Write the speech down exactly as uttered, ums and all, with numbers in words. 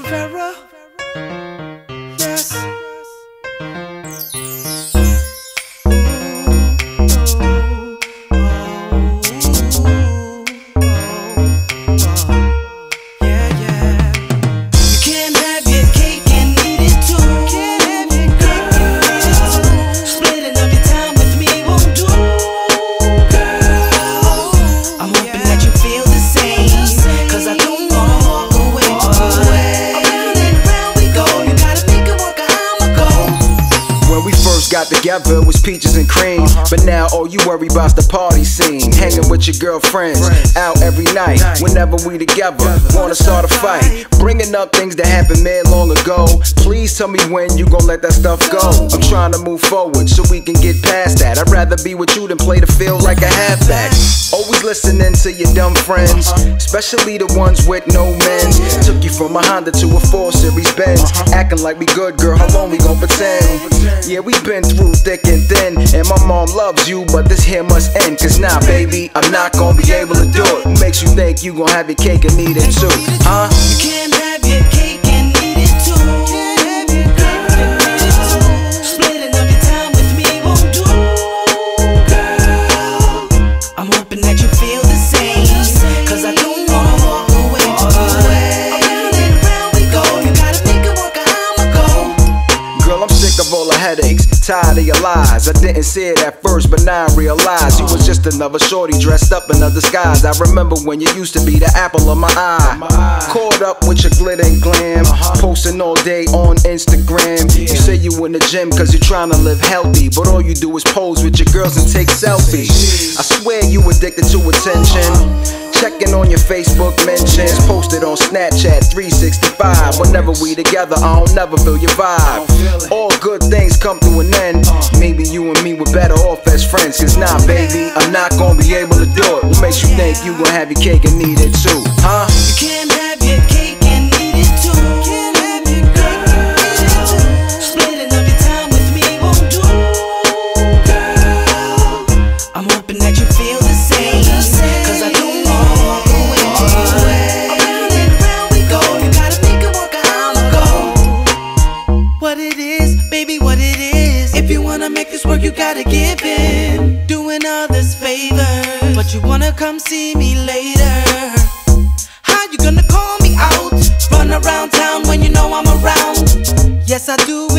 Rivera. Yes. Got together, it was peaches and cream, uh-huh. But now all you worry about's the party scene. Hanging with your girlfriends, Friends. Out every night, night. Whenever we together, together, wanna start a fight. Bringing up things that happened man long ago. Please tell me when you gon' let that stuff go. I'm trying to move forward so we can get past that. I'd rather be with you than play the field like a halfback. Always listening to your dumb friends, uh-huh. Especially the ones with no men. Yeah. Took you from a Honda to a four series Benz, uh-huh. Acting like we good, girl, how long we gon' pretend? Yeah, we been through thick and thin, and my mom loves you, but this here must end. Cause now, nah, baby, I'm not gonna be able to do it. What makes you think you gon' have your cake and eat it too? Huh? You can't have your cake and eat it too. Splitting up your time with me won't do. Girl, I'm hoping that you feel the same, cause I don't wanna walk away. Around and around we go, you gotta make it work or I'ma go. Girl, I'm sick of all the headaches, tired of your lies. I didn't see it at first, but now I realize you was just another shorty dressed up in a disguise. I remember when you used to be the apple of my eye. Caught up with your glitter and glam, posting all day on Instagram. You say you in the gym cause you're trying to live healthy, but all you do is pose with your girls and take selfies. I swear you addicted to attention, checking on your Facebook mentions, posted on Snapchat three sixty-five. Whenever we together, I don't never feel your vibe. All good things come to an end. Maybe you and me were better off as friends. Cause nah, baby, I'm not gonna be able to do it. What makes you think you gon' have your cake and eat it too? Huh? You can't have your cake and eat it too. Can't have your cake and eat it too. Splitting up your time with me won't do. Girl, I'm hoping that you feel the same, cause I don't wanna walk away. Around and around we go, you gotta make it work or I'ma go. What it is, baby, what it is. If you wanna make this work, you gotta give in. Doing others favors, but you wanna come see me later. How you gonna call me out? Run around town when you know I'm around. Yes, I do